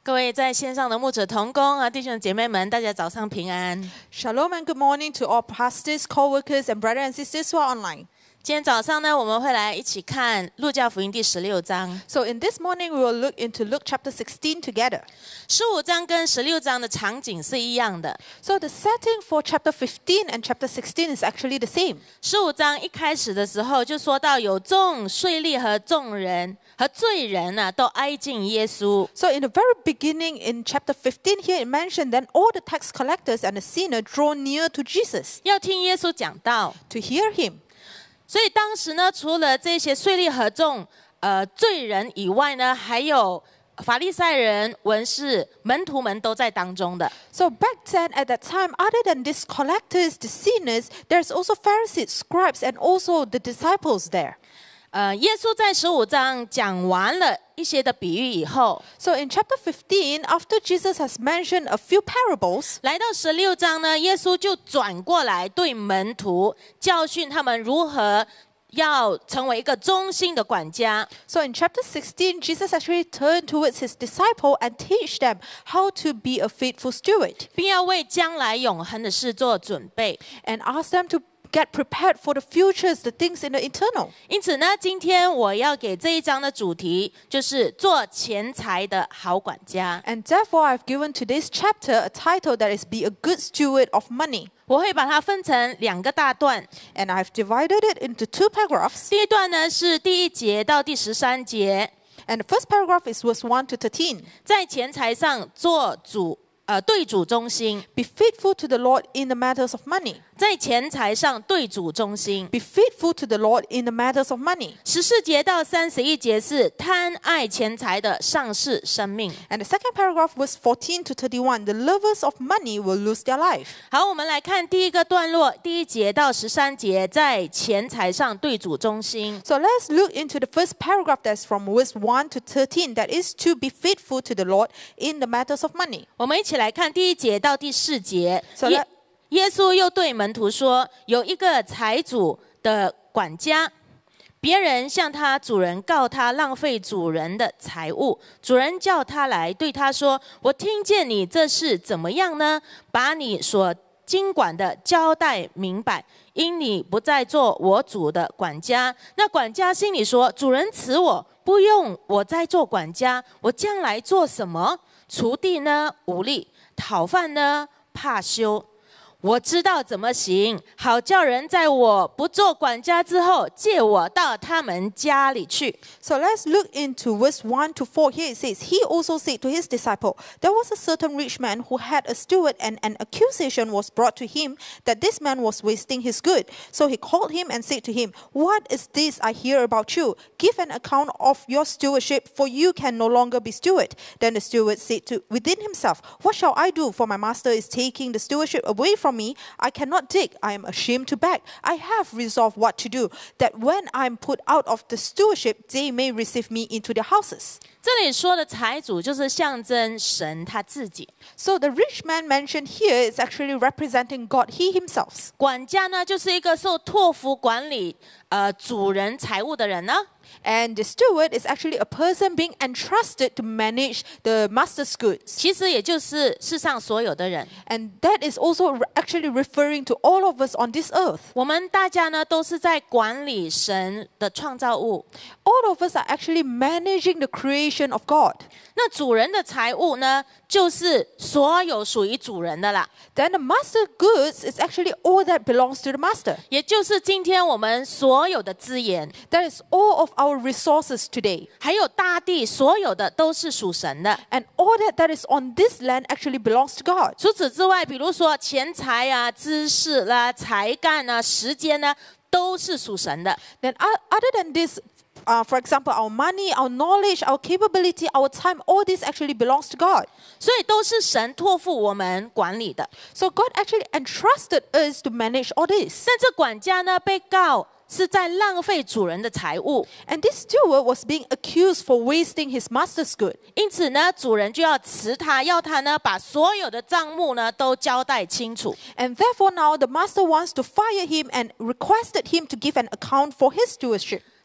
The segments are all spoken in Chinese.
各位在线上的牧者同工啊，弟兄姐妹们，大家早上平安。 Shalom and good morning to all pastors, co-workers, and brothers and sisters who are online. 今天早上呢，我们会来一起看路加福音第16章。 So in this morning, we will look into Luke chapter 16 together. 15章跟16章的场景是一样的。 So the setting for chapter 15 and chapter 16 is actually the same. 15章一开始的时候就说到有众税吏和众人和罪人呢，都挨近耶稣。 So in the very beginning in chapter 15 here, it mentioned that all the tax collectors and the sinner draw near to Jesus 要听耶稣讲道。 to hear him. 所以当时呢，除了这些税吏和众罪人以外呢，还有法利赛人、文士、门徒们都在当中的。 So back then, at that time, other than these collectors, the sinners, there's also Pharisees, scribes, and also the disciples there. 耶稣在15章讲完了一些的比喻以后， So in chapter 15, after Jesus has mentioned a few parables, 来到16章呢，耶稣就转过来对门徒教训他们如何要成为一个忠心的管家。 so in chapter 16, Jesus actually turned towards his disciple and teach them how to be a faithful steward 并要为将来永恒的事做准备。 and ask them to get prepared for the futures, the things in the eternal. 因此呢，今天我要给这一章的主题就是做钱财的好管家。 And therefore, I've given today's chapter a title that is Be a Good Steward of Money. 我会把它分成2个大段。 And I've divided it into 2 paragraphs. 第一段呢是第1节到第13节， And the first paragraph is verse 1 to 13. 在钱财上对主忠心， Be faithful to the Lord in the matters of money. 在钱财上对主忠心。 Be faithful to the Lord in the matters of money. 14节到31节是贪爱钱财的丧失生命。 And the second paragraph, verse 14 to 31, the lovers of money will lose their life. 好，我们来看第一个段落，第1节到13节，在钱财上对主忠心。 So let's look into the first paragraph that's from verse 1 to 13, that is to be faithful to the Lord in the matters of money. 我们一起来看第1节到第4节。 So 耶稣又对门徒说：“有一个财主的管家，别人向他主人告他浪费主人的财物，主人叫他来，对他说：我听见你这事怎么样呢？把你所经管的交代明白，因你不再做我主的管家。那管家心里说：主人辞我，不用我再做管家，我将来做什么？锄地呢，无力；讨饭呢，怕羞。我知道怎么行，好叫人在我不做管家之后，借我到他们家里去。” So let's look into verse 1 to 4. Here it says, He also said to his disciple, There was a certain rich man who had a steward, and an accusation was brought to him that this man was wasting his good. So he called him and said to him, What is this I hear about you? Give an account of your stewardship, for you can no longer be steward. Then the steward said within himself, What shall I do? For my master is taking the stewardship away from me. I cannot dig. I am ashamed to beg. I have resolved what to do, that when I am put out of the stewardship, they may receive me into their houses. 这里说的财主就是象征神他自己， So the rich man mentioned here is actually representing God, he himself. 管家呢就是一个受托付管理主人财物的人呢。 And the steward is actually a person being entrusted to manage the master's goods. 其实也就是世上所有的人， And that is also actually referring to all of us on this earth. 我们大家呢都是在管理神的创造物。 All of us are actually managing the creation of God. 那主人的财物呢，就是所有属于主人的啦， Then the master goods is actually all that belongs to the master. 也就是今天我们所有的资源， That is all of our resources today. 还有大地所有的都是属神的。 And all that is on this land actually belongs to God. 除此之外，比如说钱财啊、知识啦、才干啊、时间呢，都是属神的。 Then other than this, for example, our money, our knowledge, our capability, our time, all this actually belongs to God. 所以都是神托付我们管理的。 So God actually entrusted us to manage all this. 但这管家呢，被告是在浪费主人的财物， And this steward was being accused for wasting his master's good. 因此呢，主人就要辞他，要他呢把所有的账目呢都交代清楚。 And therefore now the master wants to fire him and requested him to give an account for his stewardship.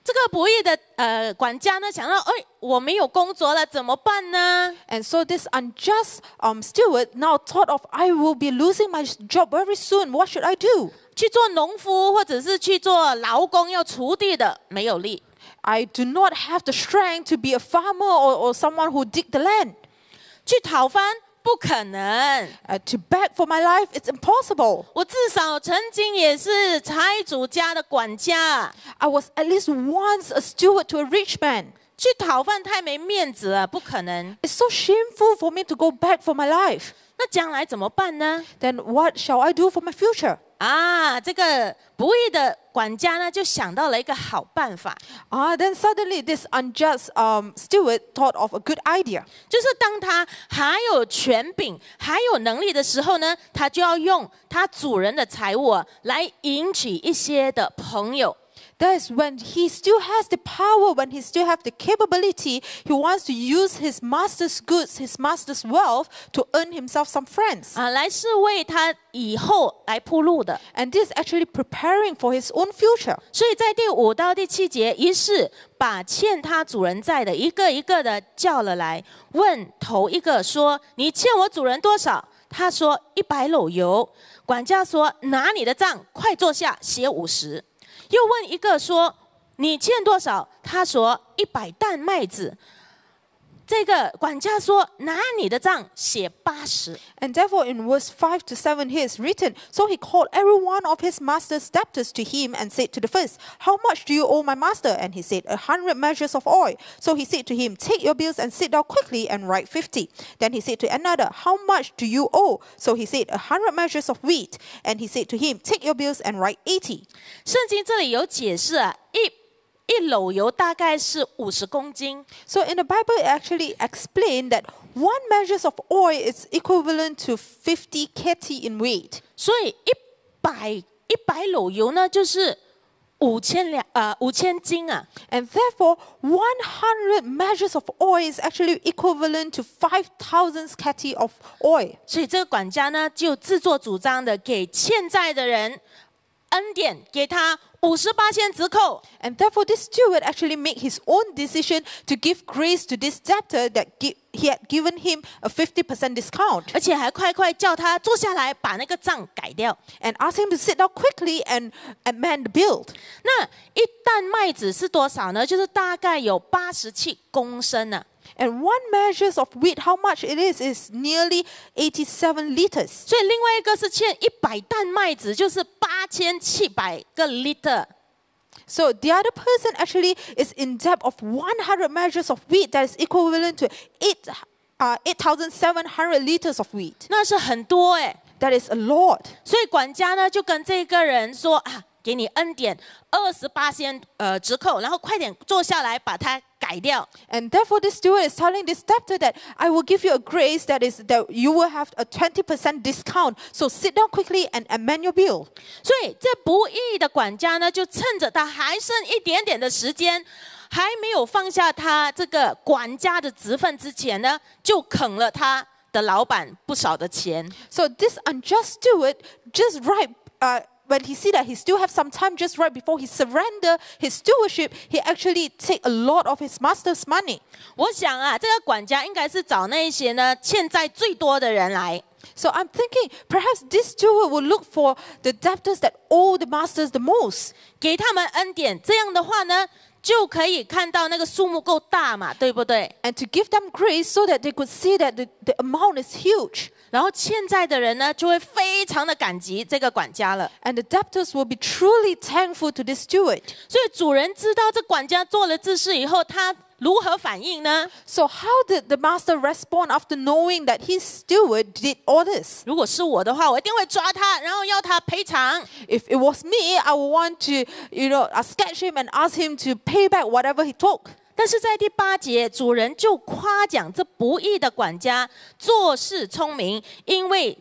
这个不义的管家呢，想到，哎，我没有工作了，怎么办呢？ And so this unjust steward now thought of, I will be losing my job very soon. What should I do? 去做农夫或者是去做劳工，要锄地的没有力。 I do not have the strength to be a farmer or someone who dig the land. 去讨番不可能。 To beg for my life, it's impossible. 我至少曾经也是财主家的管家， I was at least once a steward to a rich man. 去讨饭太没面子了，不可能。 It's so shameful for me to go back for my life. 那将来怎么办呢？ Then what shall I do for my future? 啊，这个不义的管家呢，就想到了一个好办法， Then suddenly this unjust steward thought of a good idea. 就是当他还有权柄、还有能力的时候呢，他就要用他主人的财物来引起一些的朋友。 That's when he still has the power, when he still has the capability, he wants to use his master's goods, his master's wealth to earn himself some friends. 啊，来是为他以后来铺路的。 And this is actually preparing for his own future. 所以在第5到第7节，于是把欠他主人债的一个一个的叫了来，问头一个说：“你欠我主人多少？”他说：“100篓油。”管家说：“拿你的账，快坐下，写50。”又问一个说：“你欠多少？”他说：“100担麦子。”这个管家说：“拿你的账，写80。” And therefore in verse 5 to 7 here is written, So he called every one of his master's debtors to him and said to the first, How much do you owe my master? And he said, 100 measures of oil. So he said to him, Take your bills and sit down quickly and write 50. Then he said to another, How much do you owe? So he said, 100 measures of wheat. And he said to him, Take your bills and write 80. 圣经这里有解释啊，一篓油大概是50公斤。 So in the Bible, it actually explained that 1 measure of oil is equivalent to 50 keti in weight. 所以100篓油呢，就是5000斤啊。 And therefore, 100 measures of oil is actually equivalent to 5,000 keti of oil. 所以这个管家呢，就自作主张的给欠债的人恩典，给他58%折扣。 And therefore, this steward actually made his own decision to give grace to this debtor that he had given him a 50% discount. 而且还快快叫他坐下来，把那个账改掉。 And asked him to sit down quickly and amend the bill. 那一担麦子是多少呢？就是大概有87公升呢。 And 1 measure of wheat, how much it is nearly 87 liters. 所以另外一个是欠100担麦子，就是8700个 liter。 So the other person actually is in debt of 100 measures of wheat that is equivalent to 8,700 liters of wheat. 那是很多哎。 That is a lot. 所以管家呢就跟这个人说啊，给你恩典28%折扣，然后快点坐下来把它改掉。 And therefore this steward is telling this debtor that I will give you a grace that you will have a 20% discount. So sit down quickly and amend your bill. 所以这不义的管家呢，就趁着他还剩一点点的时间，还没有放下他这个管家的职分之前呢，就啃了他的老板不少的钱。 So this unjust steward just when he see that he still have some time just right before he surrender his stewardship, he actually take a lot of his master's money. 我想啊，这个管家应该是找那一些呢欠债最多的人来。 So I'm thinking perhaps this steward will look for the debtors that owe the masters the most. 给他们恩典，这样的话呢，就可以看到那个数目够大嘛，对不对？ And to give them grace so that they could see that the amount is huge. 然后欠债的人呢，就会非常的感激这个管家了。 And the debtors will be truly thankful to this steward. 所以主人知道这管家做了这事以后，他如何反应呢？ So how did the master respond after knowing that his steward did all this? 如果是我的话，我一定会抓他，然后要他赔偿。 If it was me, I would want to, sketch him and ask him to pay back whatever he took. 但是在第8节，主人就夸奖这不义的管家做事聪明，因为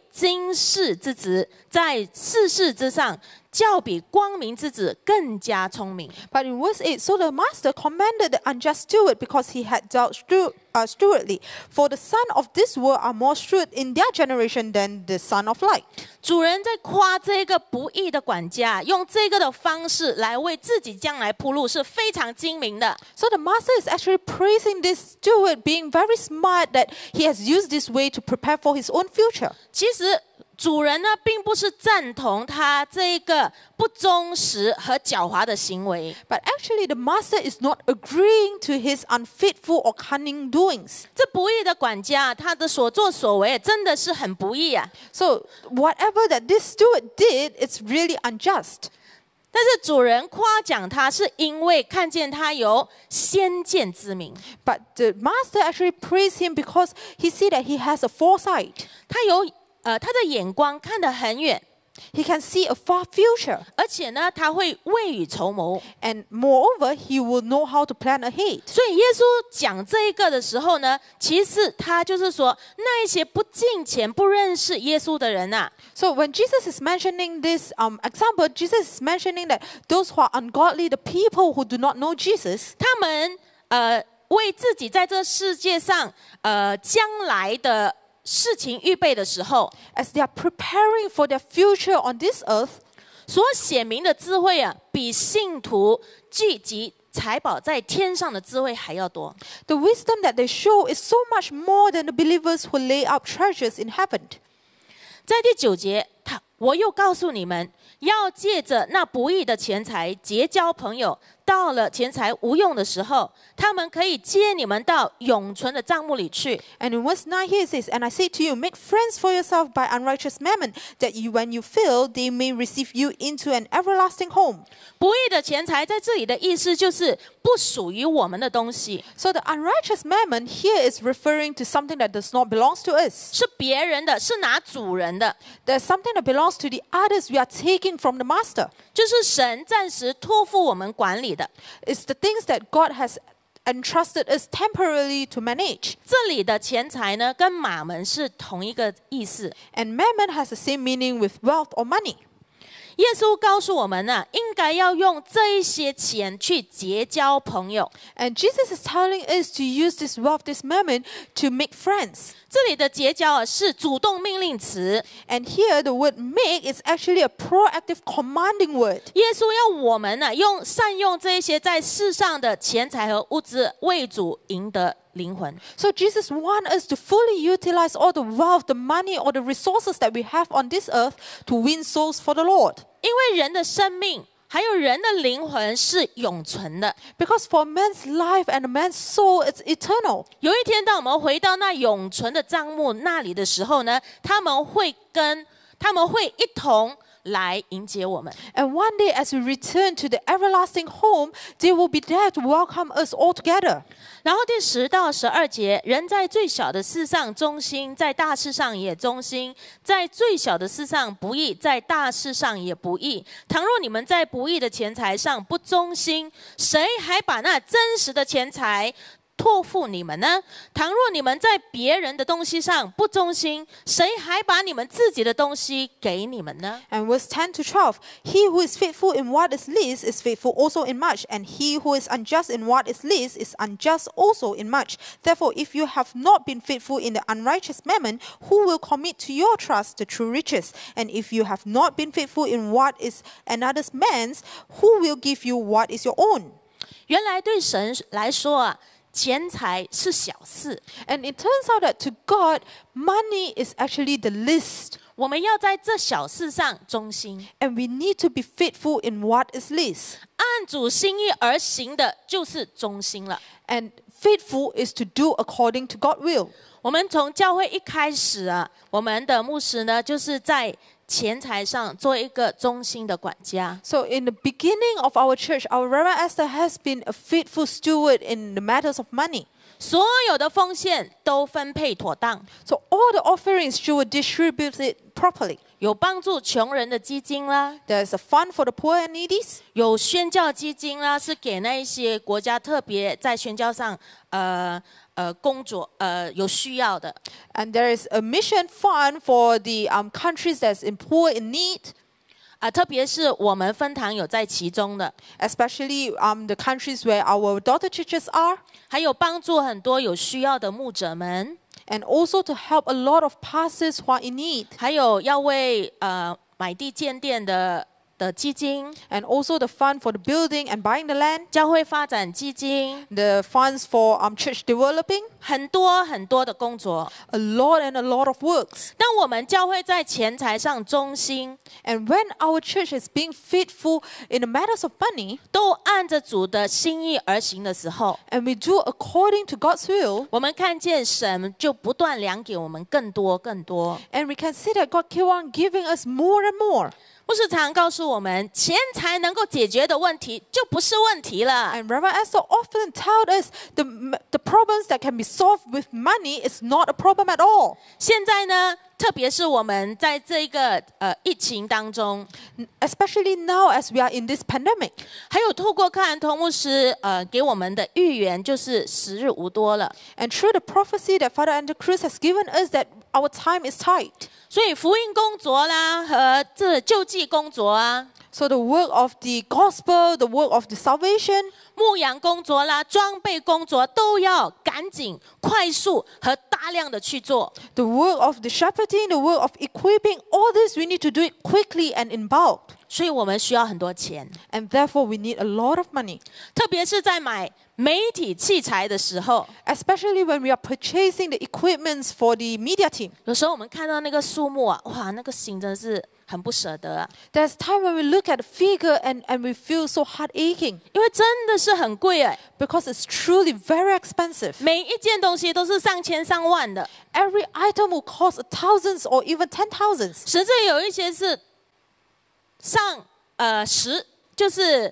今世之子，在世事之上，较比光明之子更加聪明。 But in verse 8, so the master commanded the unjust steward because he had dealt stewardly. For the son of this world are more shrewd in their generation than the son of light. 主人在夸这个不义的管家，用这个的方式来为自己将来铺路，是非常精明的。 So the master is actually praising this steward, being very smart that he has used this way to prepare for his own future. 其实主人呢，并不是赞同他这个不忠实和狡猾的行为。 But actually, the master is not agreeing to his unfaithful or cunning doings. 这不义的管家，他的所作所为真的是很不义啊！ So whatever that this steward did, it's really unjust. 但是主人夸奖他，是因为看见他有先见之明， But the master actually praised him because he see that he has a foresight. 他的眼光看得很远， He can see a far future. 而且呢，他会未雨绸缪。 And moreover, he will know how to plan ahead. 所以耶稣讲这一个的时候呢，其实他就是说，那一些不敬虔、不认识耶稣的人啊， So when Jesus is mentioning this example, Jesus is mentioning that those who are ungodly, the people who do not know Jesus, 他们为自己在这世界上将来的事情预备的时候， as they are preparing for their future on this earth, 所显明的智慧啊，比信徒聚集财宝在天上的智慧还要多。 the wisdom that they show is so much more than the believers who lay up treasures in heaven. 在第9节，我又告诉你们，要借着那不义的钱财结交朋友，到了钱财无用的时候，他们可以接你们到永存的帐幕里去。 And in verse 9 here it says, And I say to you, make friends for yourself by unrighteous mammon, that you, when you fail, they may receive you into an everlasting home. 不义的钱财在这里的意思就是不属于我们的东西， So the unrighteous mammon here is referring to something that does not belong to us. 是别人的，是拿主人的， There's something that belongs to the others we are taking from the master. 就是神暂时托付我们管理的。 It's the things that God has entrusted us temporarily to manage. 这里的钱财呢，跟马门是同一个意思。 And mammon has the same meaning with wealth or money. 耶稣告诉我们呢，应该要用这一些钱去结交朋友。 And Jesus is telling us to use this wealth, this mammon, to make friends. 这里的结交啊，是主动命令词。 And here the word make is actually a proactive commanding word. 耶稣要我们呢，善用这一些在世上的钱财和物质，为主赢得灵魂。 So Jesus wants us to fully utilize all the wealth, the money, or the resources that we have on this earth to win souls for the Lord. 因为人的生命还有人的灵魂是永存的。 Because for man's life and a man's soul, it's eternal. 有一天，当我们回到那永存的帐幕那里的时候呢，他们会一同来迎接我们。 And one day, as we return to the everlasting home, they will be there to welcome us all together. 然后第10到12节，人在最小的事上忠心，在大事上也忠心；在最小的事上不义，在大事上也不义。倘若你们在不义的钱财上不忠心，谁还把那真实的钱财托付你们呢？倘若你们在别人的东西上不忠心，谁还把你们自己的东西给你们呢？ And verse 10 to 12, he who is faithful in what is least is faithful also in much, and he who is unjust in what is least is unjust also in much. Therefore, if you have not been faithful in the unrighteous mammon, who will commit to your trust the true riches? And if you have not been faithful in what is another's man's, who will give you what is your own? 原来对神来说啊，钱财是小事， And it turns out that to God, money is actually the least. 我们要在这小事上忠心， And we need to be faithful in what is least. 按主心意而行的，就是忠心了。 And faithful is to do according to God's will. 我们从教会一开始啊，我们的牧师呢，就是在钱财上做一个忠心的管家。 So in the beginning of our church, our Reverend Esther has been a faithful steward in the matters of money. 所有的奉献都分配妥当， So all the offerings, she would distribute it properly. 有帮助穷人的基金啦， There's a fund for the poor and needy. 有宣教基金啦，是给那一些国家特别在宣教上工作有需要的。 And there is a mission fund for the countries that's in poor in need, 特别是我们分堂有在其中的， especially the countries where our daughter churches are, 还有帮助很多有需要的牧者们， and also to help a lot of pastors who are in need, 还有要为买地建店的基金， and also the fund for the building and buying the land, 教会发展基金， the funds for church developing, 很多很多的工作。 a lot and a lot of works. 当我们教会在钱财上忠心， And when our church is being faithful in the matters of money, 都按着主的心意而行的时候， and we do according to God's will, 我们看见神就不断量给我们更多更多。 and we can see that God keep on giving us more and more. 牧师常告诉我们，钱财能够解决的问题就不是问题了。 And Reverend Esther often tells us the problems that can be solved with money is not a problem at all. 现在呢，特别是我们在这个疫情当中， Especially now as we are in this pandemic. 还有透过克兰童牧师给我们的预言，就是时日无多了。 And through the prophecy that Father Andrew Cruz has given us that our time is tight. 所以福音工作啦和这救济工作啊， So the work of the gospel, the work of the salvation, 牧养工作啦、装备工作都要赶紧、快速和大量的去做。 the work of the shepherding, the work of equipping, all this we need to do it quickly and in bulk. 所以我们需要很多钱， And therefore we need a lot of money. 特别是在买媒体器材的时候， Especially when we are purchasing the equipments for the media team. 有时候我们看到那个数目啊，哇，那个心真的是很不舍得啊， There's time when we look at the figure and we feel so heart aching 因为真的是很贵哎， because it's truly very expensive. 每一件东西都是上千上万的， Every item will cost thousands or even 10,000s. 甚至有一些是上就是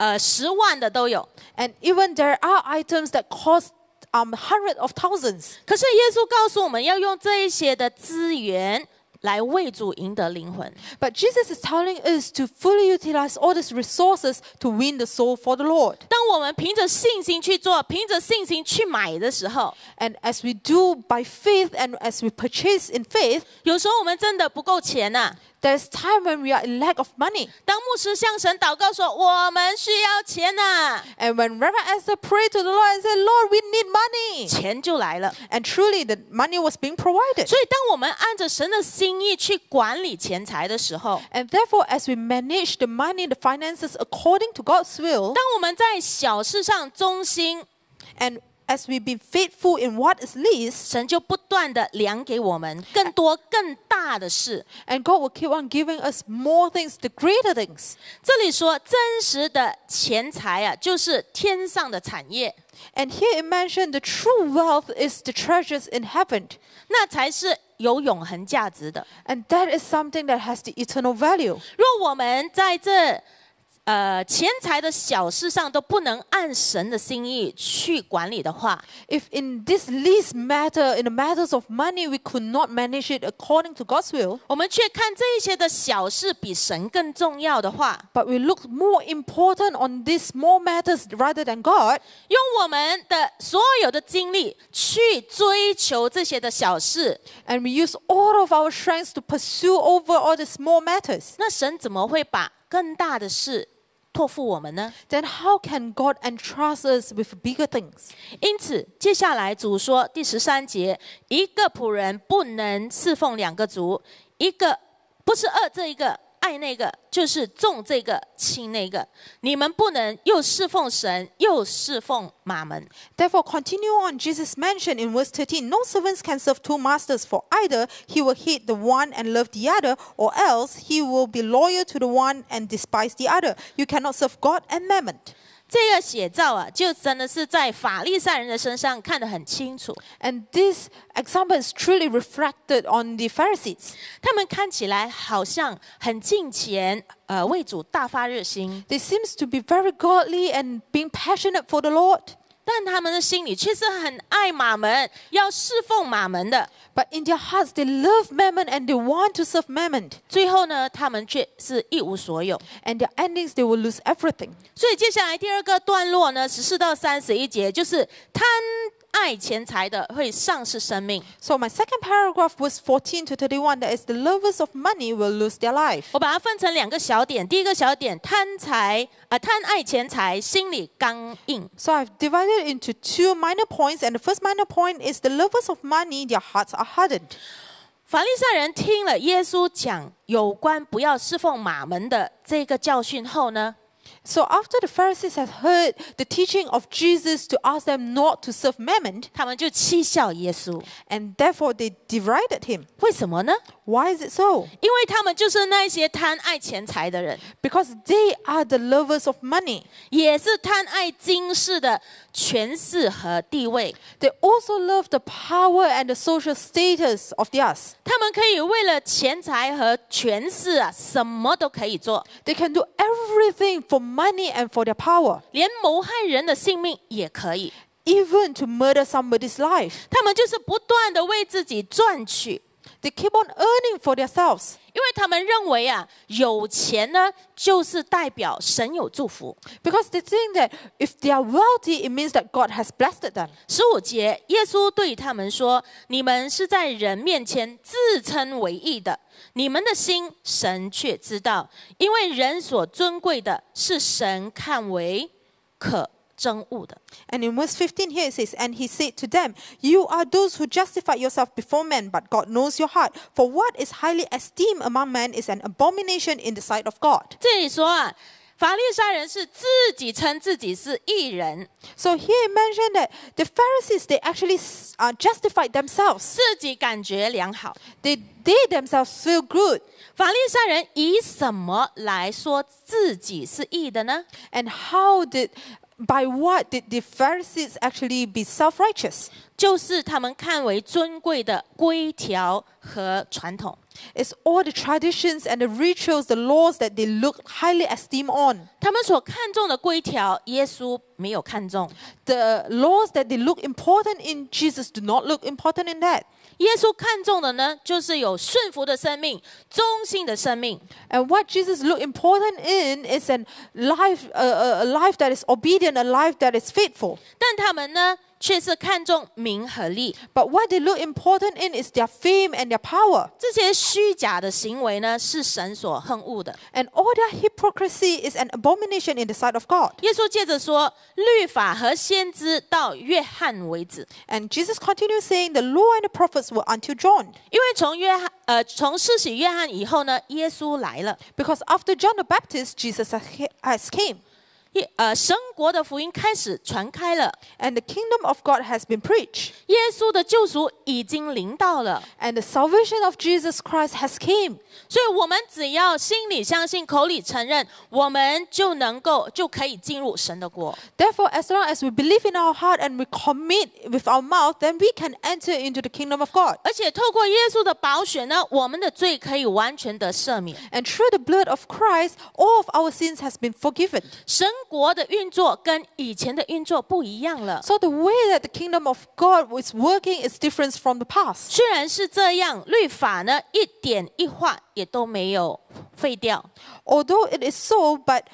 10万的都有。 And even there are items that cost hundreds of thousands. 可是耶稣告诉我们要用这一些的资源来为主赢得灵魂。 But Jesus is telling us to fully utilize all these resources to win the soul for the Lord. 当我们凭着信心去做，凭着信心去买的时候， And as we do by faith and as we purchase in faith, 有时候我们真的不够钱呐、 there's time when we are in lack of money. 当牧师向神祷告说我们需要钱呐、 And when Reverend Esther prayed to the Lord and said, Lord, we need money. 钱就来了。 And truly the money was being provided. 所以，当我们按着神的心意去管理钱财的时候， And therefore, as we manage the money, the finances according to God's will, 当我们在小事上忠心， and as we be faithful in what is least, 神就不断的量给我们更多更大的事。 and God will keep on giving us more things, the greater things. 这里说真实的钱财啊，就是天上的产业， And here it mentioned the true wealth is the treasures in heaven. 那才是有永恒价值的。 And that is something that has the eternal value. 若我们在这钱财的小事上都不能按神的心意去管理的话， If in this least matter, in the matters of money, we could not manage it according to God's will, 我们却看这一些的小事比神更重要的话， but we look more important on these small matters rather than God, 用我们的所有的精力去追求这些的小事， and we use all of our strengths to pursue over all the small matters, 那神怎么会把更大的事托付我们呢？ then how can God entrust us with bigger things? 因此，接下来主说第13节，一个仆人不能侍奉两个主，一个不是爱这一个爱那个，就是重这个轻那个。你们不能又侍奉神，又侍奉马门。 Therefore, continue on. Jesus mentioned in verse 13, no servants can serve two masters, for either he will hate the one and love the other, or else he will be loyal to the one and despise the other. You cannot serve God and mammon. 这个写照啊，就真的是在法利赛人的身上看得很清楚。 And this example is truly reflected on the Pharisees. 他们看起来好像很敬虔，为主大发热心， They seems to be very godly and being passionate for the Lord. 但他们的心里却是很爱马门，要侍奉马门的。 But in their hearts, they love mammon and they want to serve mammon. 最后呢，他们却是一无所有。 And their endings, they will lose everything. 所以接下来第二个段落呢，14到31节，就是贪爱钱财的会丧失生命。 So my second paragraph, verse 14 to 31, that is the lovers of money will lose their life. 我把它分成2个小点。第一个小点，贪爱钱财，心里刚硬。 So I've divided into 2 minor points, and the first minor point is the lovers of money, their hearts are hardened. 法利赛人听了耶稣讲有关不要侍奉马门的这个教训后呢， So after the Pharisees had heard the teaching of Jesus to ask them not to serve mammon, 他们就讥笑耶稣。 and therefore they derided him. 为什么呢？ Why is it so? 因为他们就是那些贪爱钱财的人， Because they are the lovers of money. 也是贪爱今世的权势和地位。 They also love the power and the social status of theirs. 他们可以为了钱财和权势啊，什么都可以做， They can do everything for money and for their power, 连谋害人的性命也可以。 even to murder somebody's life. 他们就是不断的为自己赚取， They keep on earning for themselves 因为他们认为啊，有钱呢就是代表神有祝福。 because they think that if they are wealthy, it means that God has blessed them. 15节，耶稣对他们说：“你们是在人面前自称为义的，你们的心神却知道，因为人所尊贵的是神看为可憎恶的。” And in verse 15 here it says, And he said to them, You are those who justify yourself before men, but God knows your heart. For what is highly esteemed among men is an abomination in the sight of God. 这里说啊，法利赛人是自己称自己是义人， So here it mentioned that the Pharisees, they actually justified themselves. 自己感觉良好。 They themselves feel good. 法利赛人以什么来说自己是义的呢？ And by what did the Pharisees actually be self-righteous? 就是他们看为尊贵的规条和传统。 It's all the traditions and the rituals, the laws that they look highly esteemed on. 他们所看重的规条，耶稣没有看重。 The laws that they look important in, Jesus do not look important in that. 耶稣看重的呢，就是有顺服的生命、忠心的生命。 And what Jesus looked important in is a life that is obedient, a life that is faithful. 但他们呢，却是看重名和利。 But what they look important in is their fame and their power. 这些虚假的行为呢，是神所恨恶的。 And all their hypocrisy is an abomination in the sight of God. 耶稣接着说，律法和先知到约翰为止， And Jesus continues saying, The law and the prophets were until John. 因为从施洗约翰以后呢，耶稣来了。 Because after John the Baptist, Jesus has came. 神国的福音开始传开了， And the kingdom of God has been preached. 耶稣的救赎已经临到了。 And the salvation of Jesus Christ has came. 所以，我们只要心里相信，口里承认，我们就可以进入神的国。 Therefore, as long as we believe in our heart and we commit with our mouth, then we can enter into the kingdom of God. 而且，透过耶稣的宝血呢，我们的罪可以完全得赦免。 And through the blood of Christ, all of our sins has been forgiven. 神国的运作跟以前的运作不一样了。 So the way that the kingdom of God is working is different from the past. 虽然是这样，律法呢一点一划也都没有废掉。 Although it is so, but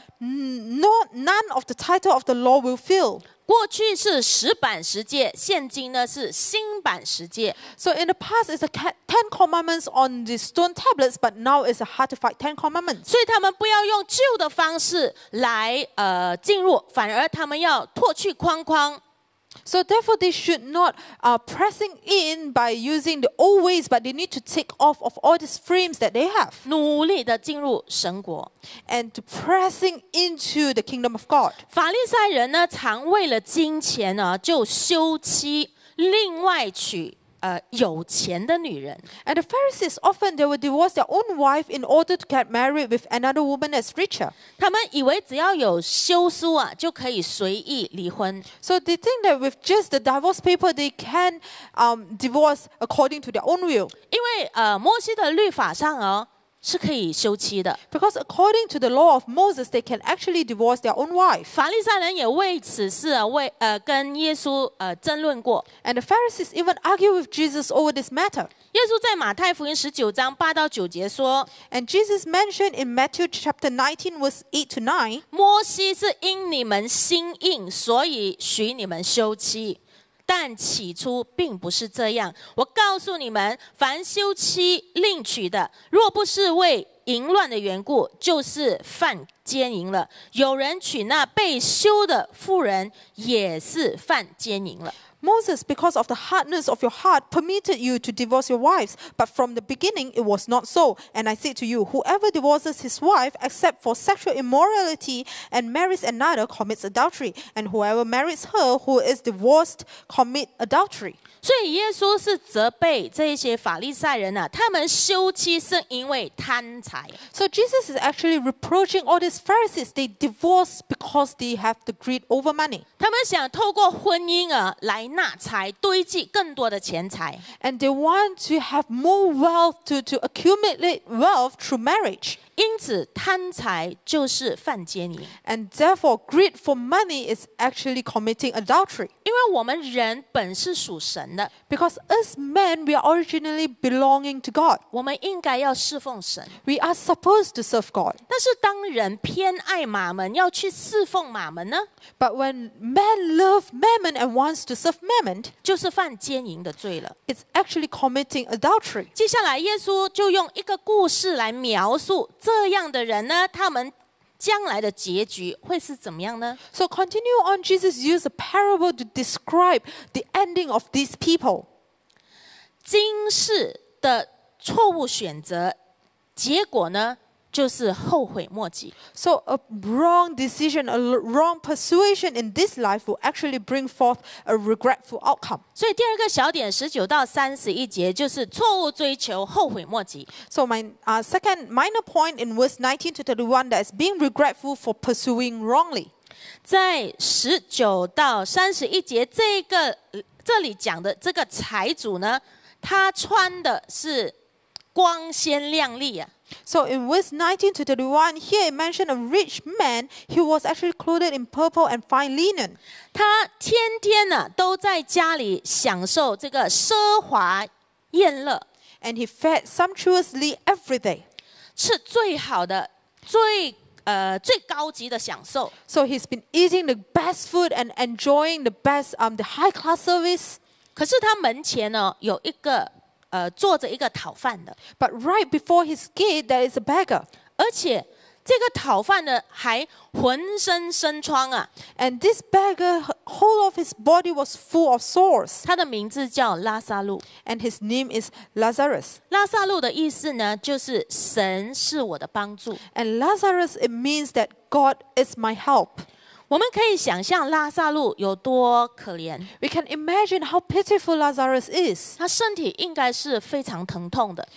none of the title of the law will fail. 过去是石板十诫，现今呢是新版十诫。 So in the past, it's the 10 commandments on the stone tablets, but now it's a heartified 10 commandments. 所以他们不要用旧的方式来进入，反而他们要脱去框框。 So therefore, they should not pressing in by using the old ways, but they need to take off of all these frames that they have 努力的进入神国。 and to pressing into the kingdom of God. 法利赛人呢，常为了金钱呢，就休妻，另外娶有钱的女人。 And the Pharisees often they would divorce their own wife in order to get married with another woman that's richer. 他们以为只要有休书啊，就可以随意离婚。 So they think that with just the divorce paper, they can divorce according to their own will. 因为摩西的律法上是可以休妻的。 Because according to the law of Moses, they can actually divorce their own wife. 法利赛人也为此事跟耶稣争论过。 And the Pharisees even argue with Jesus over this matter. 耶稣在马太福音19章8到9节说， And Jesus mentioned in Matthew chapter 19, verse 8 to 9, 摩西是因你们心硬，所以许你们休妻。但起初并不是这样。我告诉你们，凡休妻另娶的，若不是为淫乱的缘故，就是犯奸淫了。有人娶那被休的妇人，也是犯奸淫了。 Moses, because of the hardness of your heart, permitted you to divorce your wives. But from the beginning, it was not so. And I say to you, whoever divorces his wife, except for sexual immorality, and marries another, commits adultery. And whoever marries her who is divorced, commits adultery. 所以耶稣是责备这一些法利赛人啊，他们休妻是因为贪财。 So Jesus is actually reproaching all these Pharisees. They divorce because they have the greed over money. 他们想透过婚姻啊来纳财，堆积更多的钱财。 And they want to have more wealth to accumulate wealth through marriage. 因此，贪财就是犯奸淫。 And therefore, greed for money is actually committing adultery. 因为我们人本是属神的， Because as men, we are originally belonging to God. 我们应该要侍奉神。 We are supposed to serve God. 但是当人偏爱马门，要去侍奉马门呢， But when men love mammon and wants to serve mammon, 就是犯奸淫的罪了。 it's actually committing adultery. 接下来，耶稣就用一个故事来描述这样的人呢，他们将来的结局会是怎么样呢？ So continue on, Jesus used a parable to describe the ending of these people. 今世的错误选择，结果呢，就是后悔莫及。 So a wrong decision, a wrong persuasion in this life will actually bring forth a regretful outcome. 所以第二个小点19到31节就是错误追求，后悔莫及。 So my second minor point in verse 19 to 31, that is being regretful for pursuing wrongly. 在19到31节，这里讲的这个财主呢，他穿的是光鲜亮丽啊。 So in verse 19 to 31, here it mentioned a rich man. He was actually clothed in purple and fine linen. 他天天呢都在家里享受这个奢华宴乐， And he fed sumptuously every day. 是最好的、最高级的享受。 So he's been eating the best food and enjoying the best, the high class service. 可是他门前呢有一个坐着一个讨饭的， But right before his gate, there is a beggar. 而且这个讨饭的还浑身生疮啊。 And this beggar, whole of his body was full of sores. 他的名字叫拉撒路。 And his name is Lazarus. 拉撒路的意思呢，就是神是我的帮助。 And Lazarus, it means that God is my help. 我们可以想象拉撒路有多可怜， We can imagine how pitiful Lazarus is. 他身体应该是非常疼痛的。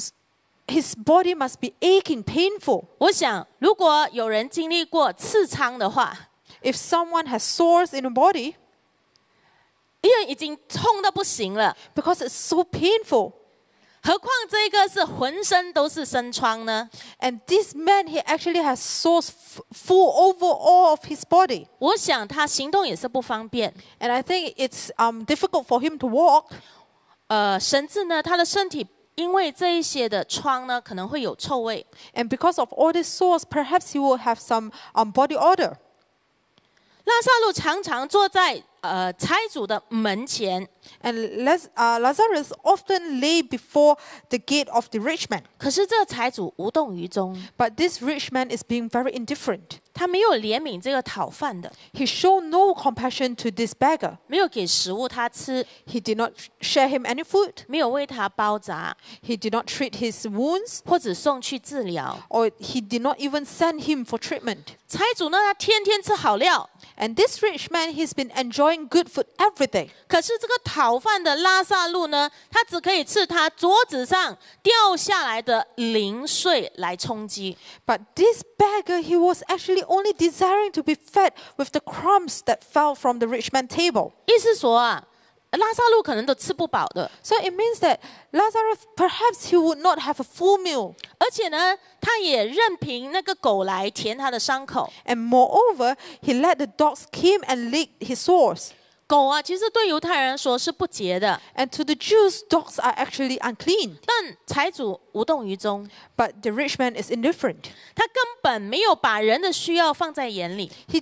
His body must be aching, painful. 我想，如果有人经历过刺疮的话， If someone has sores in the body, 因为已经痛到不行了， because it's so painful. 何况这个是浑身都是生疮呢？ And this man, he actually has sores full over all of his body. 我想他行动也是不方便。 And I think it's difficult for him to walk. 甚至呢，他的身体因为这一些的疮呢，可能会有臭味。 And because of all these sores, perhaps he will have some body odor. 拉撒路常常坐在财主的门前， And Lazarus often lay before the gate of the rich man. 可是这财主无动于衷， But this rich man is being very indifferent. 他没有怜悯这个讨饭的， He showed no compassion to this beggar. 没有给食物他吃， He did not share him any food. 没有为他包扎， He did not treat his wounds, 或者送去治疗。 or he did not even send him for treatment. 财主呢，他天天吃好料， And this rich man, he's been enjoying good food every day. 可是这个讨饭的拉撒路呢，他只可以吃他桌子上掉下来的零碎来充饥。 But this beggar, he was actually only desiring to be fed with the crumbs that fell from the rich man's table. 意思说啊， 拉撒路可能都吃不饱的， So it means that Lazarus, perhaps he would not have a full meal. 而且呢，他也任凭那个狗来舔他的伤口。 And moreover, he let the dogs come and lick his sores. 狗啊，其实对犹太人说是不洁的， And to the Jews, dogs are actually unclean. 但财主无动于衷， But the rich man is indifferent. 他根本没有把人的需要放在眼里， He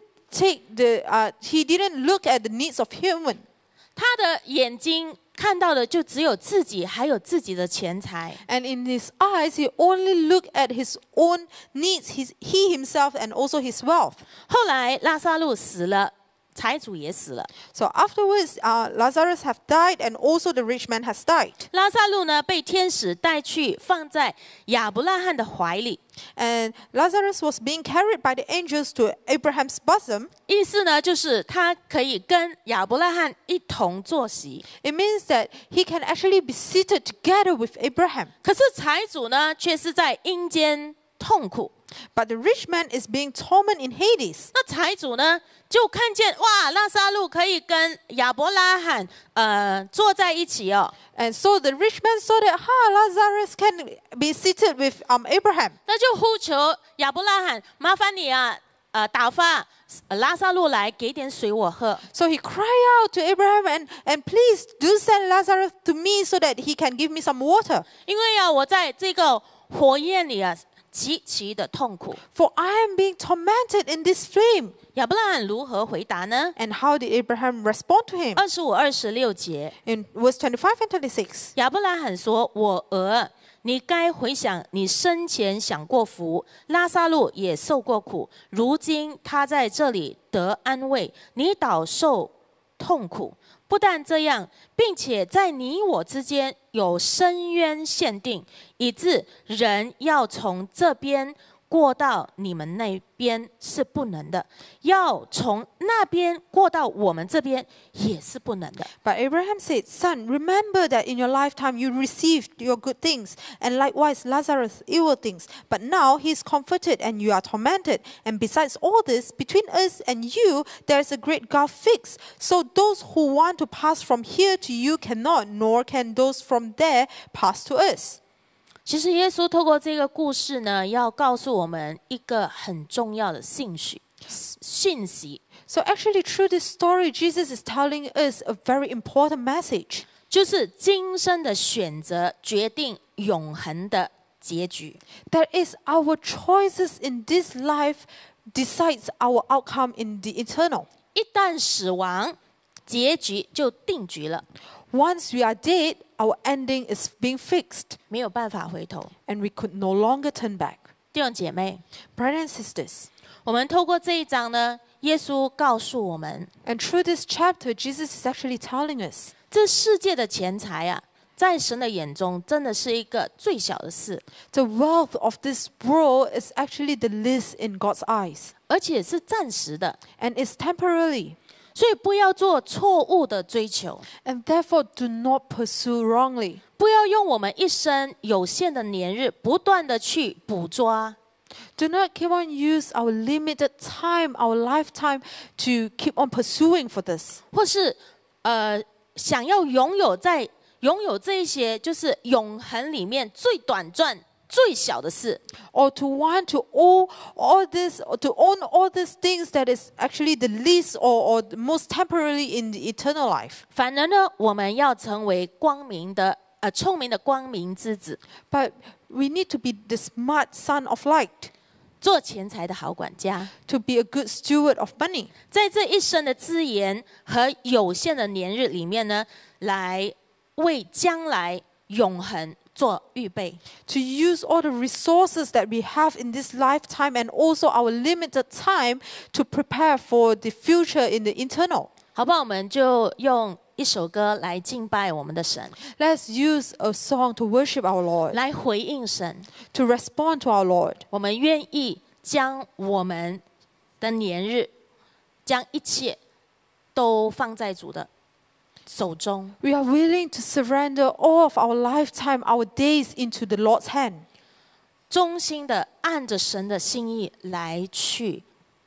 didn't look at the needs of human. 他的眼睛看到的就只有自己，还有自己的钱财。 And in his eyes, he only looked at his own needs, he himself, and also his wealth. 后来拉撒路死了，财主也死了。 So afterwards, Lazarus have died, and also the rich man has died. 拉撒路呢，被天使带去放在亚伯拉罕的怀里， And Lazarus was being carried by the angels to Abraham's bosom. 意思呢，就是他可以跟亚伯拉罕一同坐席。 It means that he can actually be seated together with Abraham. 可是财主呢，却是在阴间痛苦。 But the rich man is being tormented in Hades. 那财主呢，就看见哇，拉撒路可以跟亚伯拉罕坐在一起哦， And so the rich man saw that, Lazarus can be seated with Abraham. 那就呼求亚伯拉罕，麻烦你啊，打发拉撒路来给点水我喝。 So he cried out to Abraham and please do send Lazarus to me so that he can give me some water. 因为啊，我在这个火焰里啊，极其的痛苦。 For I am being tormented in this flame. 亚伯拉罕如何回答呢？ And how did Abraham respond to him? 25、26节， In verse 25 and 26. 亚伯拉罕说：“我儿，你该回想你生前享过福，拉撒路也受过苦，如今他在这里得安慰，你倒受痛苦。不但这样，并且在你我之间有深渊限定，以致人要从这边过到你们那边是不能的，要从那边过到我们这边也是不能的。” But Abraham said, Son, remember that in your lifetime you received your good things, and likewise Lazarus evil things. But now he is comforted and you are tormented. And besides all this, between us and you there is a great gulf fixed. So those who want to pass from here to you cannot, nor can those from there pass to us. 其实耶稣透过这个故事呢，要告诉我们一个很重要的信息， So actually through this story, Jesus is telling us a very important message. 就是今生的选择决定永恒的结局。 That is, our choices in this life decides our outcome in the eternal. 一旦死亡，结局就定局了， Once we are dead, our ending is being fixed, 没有办法回头。 and we could no longer turn back. 弟兄姐妹， Brothers and sisters, 我们透过这一章呢，耶稣告诉我们， and through this chapter, Jesus is actually telling us 这世界的钱财啊，在神的眼中真的是一个最小的事， the wealth of this world is actually the least in God's eyes, 而且是暂时的， and is temporarily. 所以不要做错误的追求。 And therefore, do not pursue wrongly. 不要用我们一生有限的年日，不断的去捕捉， Do not keep on use our limited time, our lifetime to keep on pursuing for this. 或是想要拥有这一些就是永恒里面最短暂、最小的事。 Or to want to own all this, or to own all these things that is actually the least or the most temporarily in the eternal life. 反而呢，我们要成为聪明的光明之子， But we need to be the smart son of light, 做钱财的好管家， to be a good steward of money, 在这一生的资源和有限的年日里面呢，来为将来永恒做预备。 to use all the resources that we have in this lifetime and also our limited time to prepare for the future in the eternal. 好不好？我们就用一首歌来敬拜我们的神， Let's use a song to worship our Lord, 来回应神。 to respond to our Lord. 我们愿意将我们的年日，将一切都放在主的手中， We are willing to surrender all of our lifetime, our days into the Lord's hand, 衷心的按着神的心意来去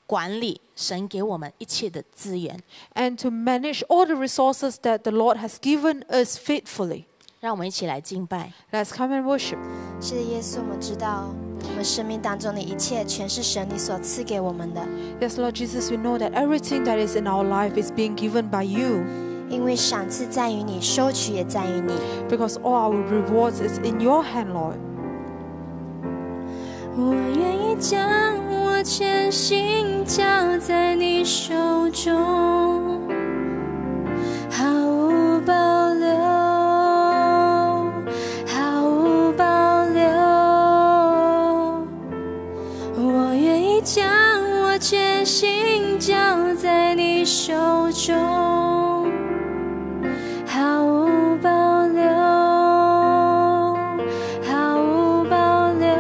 管理神给我们一切的资源。 and to manage all the resources that the Lord has given us faithfully. 让我们一起来敬拜。 Let's come and worship. 是的，耶稣，我们知道我们生命当中的一切全是神你所赐给我们的， Yes, Lord Jesus, we know that everything that is in our life is being given by you, 因为赏赐在于你，收取也在于你。 because all our rewards is in your hand, Lord. 我愿意将我全心交在你手中，毫无保留，毫无保留。我愿意将我全心交在你手中，毫无保留，毫无保留。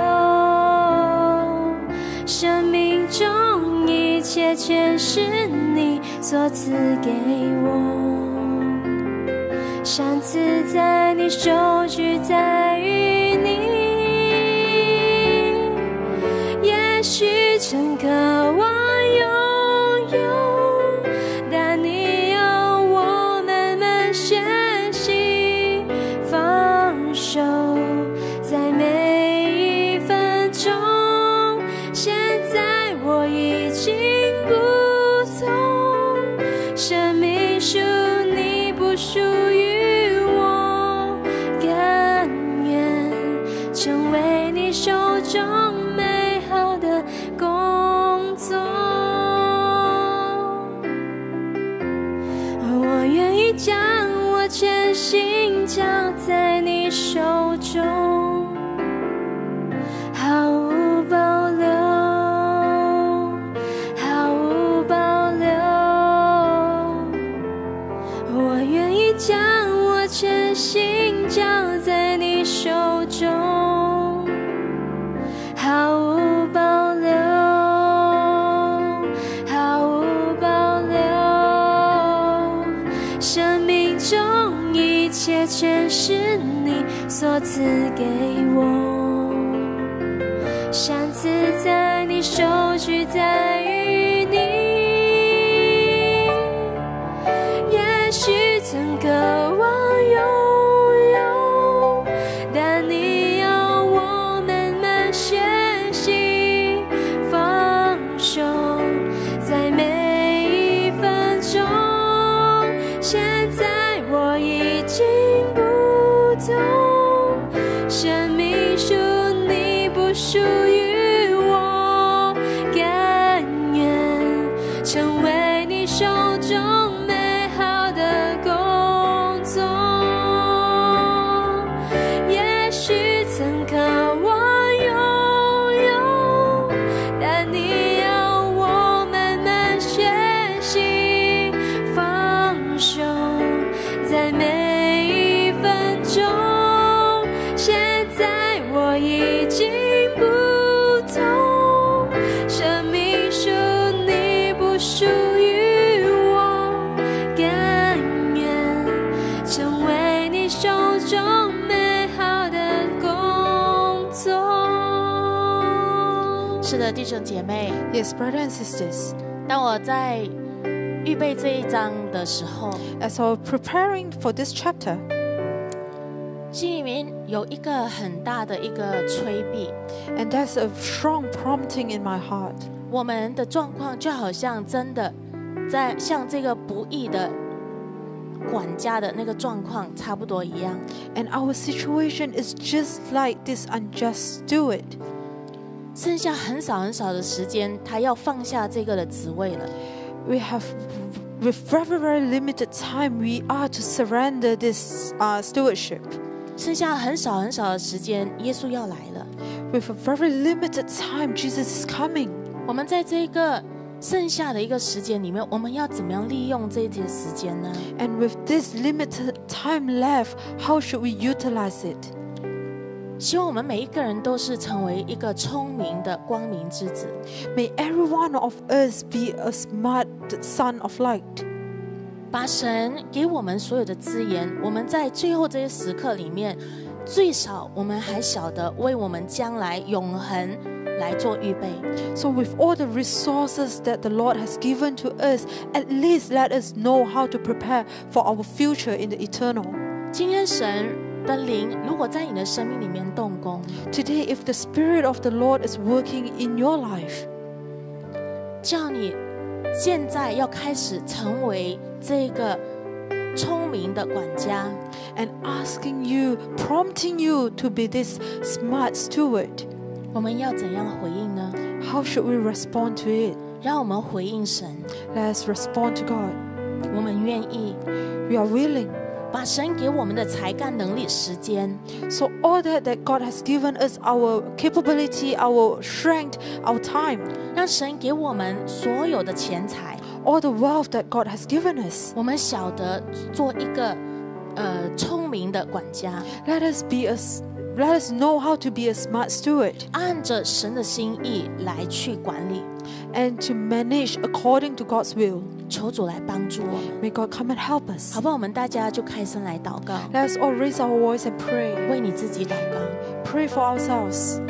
生命中一切全是你所赐给我，赏赐在你，收取在于你。也许曾渴望拥有，但你要我慢慢学习放手，在每一分钟。现在我已经不同，生命属你，不属于我，甘愿成为你手中美好的工作。我愿意将我全心交在你手中，毫无保留，毫无保留。我愿意将我全心交在你手中，毫无保留，毫无保留。生命中一切全是你所赐给我，赏赐在你，收取在于你。也许曾渴望拥有，但你要我慢慢学习放手，在每一分钟。现在我已经不同，生命属你，不属于我，甘愿成为你手中美好的工作。也许曾渴望拥有，但你要我慢慢学习放手，在每一分钟。现在我已经不同，生命属你，不属于我，甘愿成为你手中美好的工作。 是的，弟兄姐妹， Yes, brothers and sisters, 当我在预备这一章的时候， as I was preparing for this chapter, 心里面有一个很大的一个催逼。 and there's a strong prompting in my heart. 我们的状况就好像真的在像这个不义的管家的那个状况差不多一样。 And our situation is just like this unjust steward. 剩下很少很少的时间，他要放下这个的职位了。 We have, with very, very limited time, we are to surrender this stewardship. 剩下很少很少的时间，耶稣要来了。 With a very limited time, Jesus is coming. 我们在这个剩下的一个时间里面，我们要怎么样利用这些时间呢？ And with this limited time left, how should we utilize it? 希望我们每一个人都是成为一个聪明的光明之子， May every one of us be a smart son of light. 把神给我们所有的资源，我们在最后这些时刻里面，最少我们还晓得为我们将来永恒来做预备。 So with all the resources that the Lord has given to us, at least let us know how to prepare for our future in the eternal. 今天神的灵如果在你的生命里面动工， Today, if the Spirit of the Lord is working in your life, 叫你现在要开始成为这个聪明的管家， and asking you, prompting you to be this smart steward, 我们要怎样回应呢？ how should we respond to it? 让我们回应神， Let us respond to God. 我们愿意 We are willing. 把神给我们的才干、能力、时间， So all that God has given us, our capability, our strength, our time, 让神给我们所有的钱财， all the wealth that God has given us, 我们晓得做一个聪明的管家， let us know how to be a smart steward 按着神的心意来去管理。 and to manage according to God's will. 求主来帮助我们， May God come and help us. 好不好？我们大家就开声来祷告， Let us all raise our voice and pray. 为你自己祷告。 Pray for ourselves.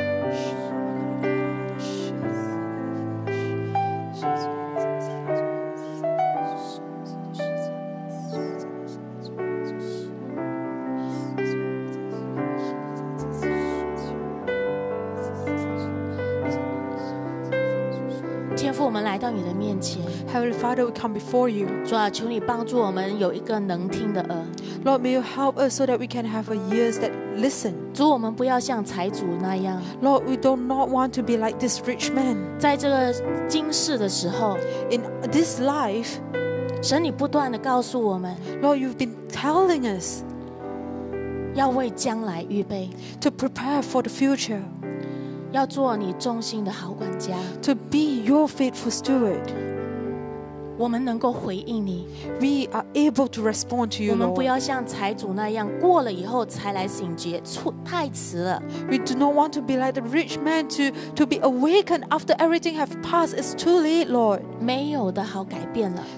天父，我们来到你的面前， Heavenly Father, we come before you. 主啊，求你帮助我们有一个能听的耳。 Lord, may you help us so that we can have ears that listen. 主，我们不要像财主那样， Lord, we do not want to be like this rich man. 在这个今世的时候， In this life, 神你不断的告诉我们， Lord, you've been telling us 要为将来预备， to prepare for the future, 要做你忠心的好管家。 to be your faithful steward. 我们能够回应你， We are able to respond to 我 you, 们不 Lord. 要像财主那样过了以后才来醒觉，太迟了。 We do not want to be like the rich man to be awakened after everything have passed. It's too late, Lord. 没有的好改变了。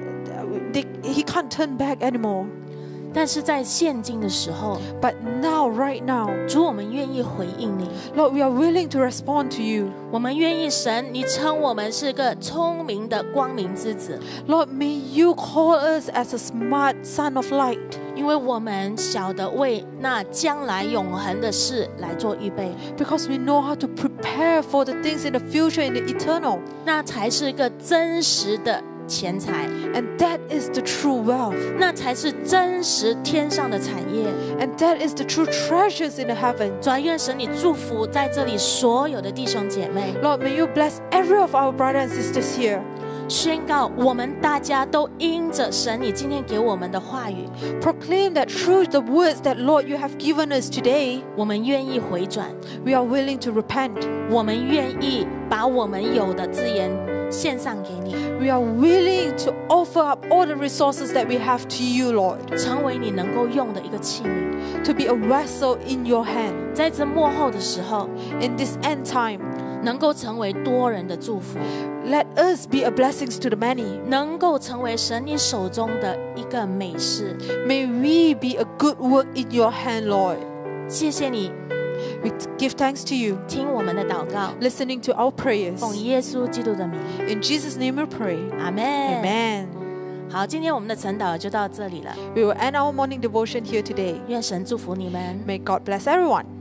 He can't turn back anymore. 但是在现今的时候， But now, right now, 主，我们愿意回应你， Lord, we are willing to respond to you. 我们愿意神，你称我们是个聪明的光明之子， Lord, may you call us as a smart son of light. 因为我们晓得为那将来永恒的事来做预备， Because we know how to prepare for the things in the future, in the eternal. 那才是一个真实的钱财， And that is the true wealth. 那才是真实天上的产业。 And that is the true treasures in the heaven. 主啊，愿神你祝福在这里所有的弟兄姐妹， Lord, may you bless every of our brothers and sisters here. 宣告我们大家都因着神你今天给我们的话语， Proclaim that through the words that, Lord, you have given us today, 我们愿意回转， we are willing to repent. 我们愿意把我们有的资源献上给你， We are willing to offer up all the resources that we have to you, Lord, 成为你能够用的一个器皿。 to be a vessel in your hand. 在这幕后的时候， In this end time, 能够成为多人的祝福， let us be a blessing to the many. 能够成为神你手中的一个美事。 May we be a good work in your hand, Lord. 谢谢你 We give thanks to you, 听我们的祷告， listening to our prayers. 奉耶稣基督的名， In Jesus' name we pray. 阿门。 Amen. 好，今天我们的晨祷就到这里了， We will end our morning devotion here today. 愿神祝福你们。 May God bless everyone.